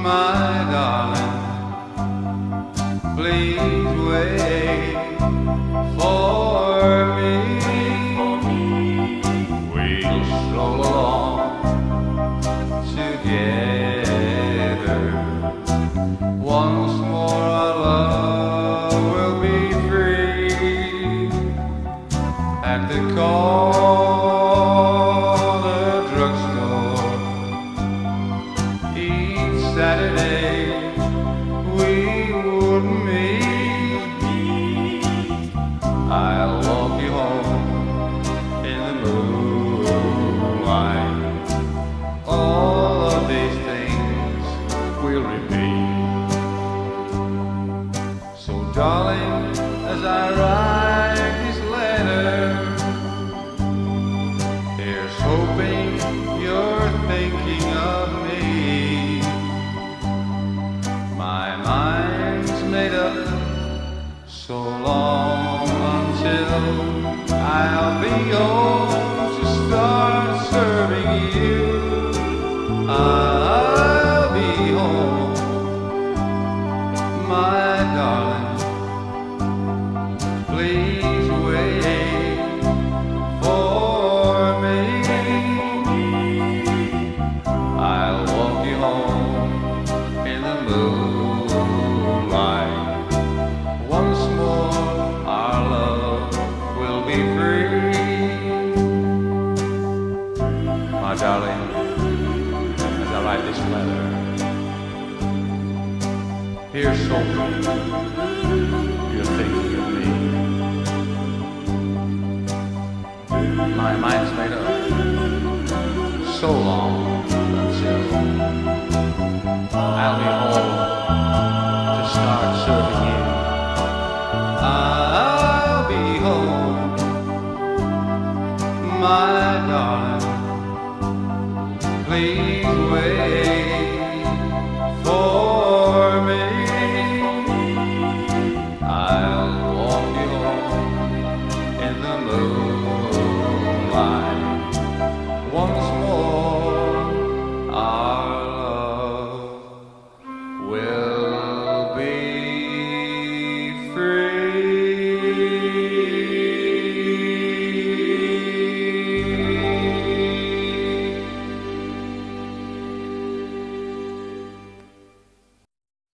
my darling, please wait for me. We'll stroll along together. Once more our love will be free. At the corner drugstore each Saturday we would meet. I'll walk you home in the moonlight. All of these things will repeat. So darling, as I write this letter, here's hoping you're thinking of me. My mind's made up, so long until I'll be home to start serving you. I'll be home, my darling. Please wait for me. I'll walk you home in the moonlight. Once more our love will be free. My darling, as I write this letter, here's hoping you're thinking of me. My mind's made up, so long until I'll be